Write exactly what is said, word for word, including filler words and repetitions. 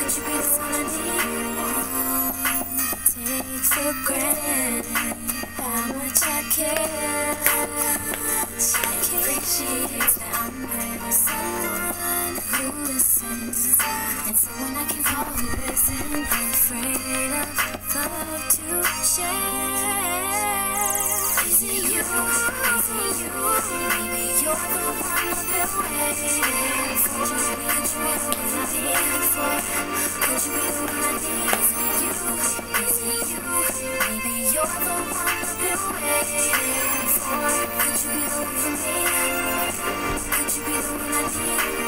Could you be the one I need? Take for granted how much I care. I appreciate that I'm with someone who listens, and someone I can call who isn't afraid of love to share. Is it you? Is it you? Maybe you're the one I've been waiting for. Could you be the one I need for? Could you be the one I need? Is it you? Is it you? Maybe you're the one I've been waiting for. Could you be the one for me? Could you be the one I need?